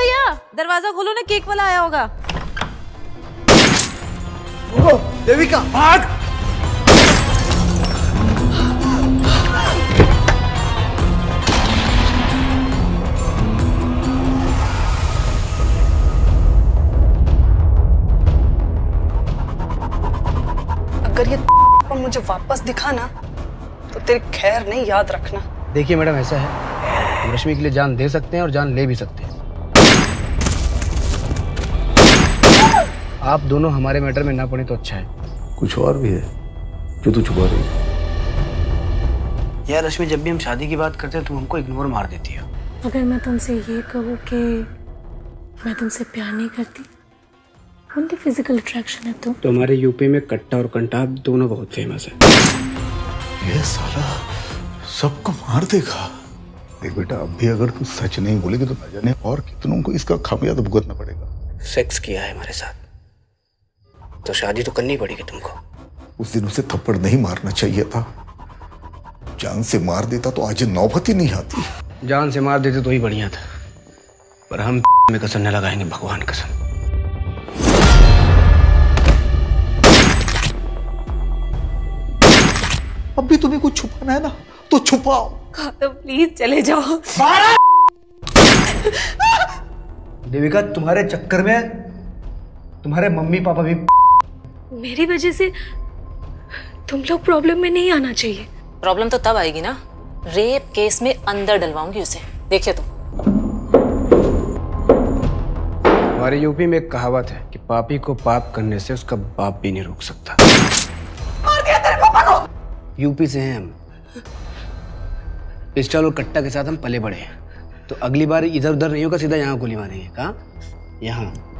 भैया दरवाजा खोलो ना, केक वाला आया होगा। देविका भाग। अगर ये मुझे वापस दिखा ना तो तेरी खैर नहीं, याद रखना। देखिए मैडम, ऐसा है, हम रश्मि के लिए जान दे सकते हैं और जान ले भी सकते हैं। आप दोनों हमारे मैटर में ना पड़े तो अच्छा है। कुछ और भी है जो तू छुपा रही है? यार रश्मि, जब भी हम शादी की बात करते हैं तुम हमको इग्नोर मार देती हो। अगर मैं तुमसे ये कहूँ कि मैं तुमसे प्यार नहीं करती, ओनली फिजिकल अट्रैक्शन है तो हमारे यूपी में कट्टा और कंटाब दोनों बहुत फेमस है। ये साला सबको मार देगा। देख बेटा, अब भी अगर तू सच नहीं बोलेगी तो न जाने और कितनों को इसका खामियाजा भुगतना पड़ेगा। सेक्स किया है हमारे साथ तो शादी तो करनी पड़ेगी तुमको। उस दिन उसे थप्पड़ नहीं मारना चाहिए था। जान से मार देता तो आज नौबत ही नहीं आती। जान से मार देते तो ही बढ़िया था, पर हम में कसम न लगाएंगे, भगवान कसम। अब भी तुम्हें कुछ छुपाना है ना तो छुपाओ। तो प्लीज चले जाओ। देविका, तुम्हारे चक्कर में तुम्हारे मम्मी पापा भी। मेरी वजह से तुम लोग प्रॉब्लम में नहीं आना चाहिए। प्रॉब्लम तो तब आएगी ना, रेप केस में अंदर डलवाऊंगी उसे, देखिए तो। हमारे यूपी में एक कहावत है कि पापी को पाप करने से उसका बाप भी नहीं रोक सकता। मार दिया तेरे पापा को। यूपी से हैं हम, पिस्टल और कट्टा के साथ हम पले बड़े हैं, तो अगली बार इधर उधर नहीं होगा, सीधा यहाँ गोली मारेंगे। कहाँ? यहाँ।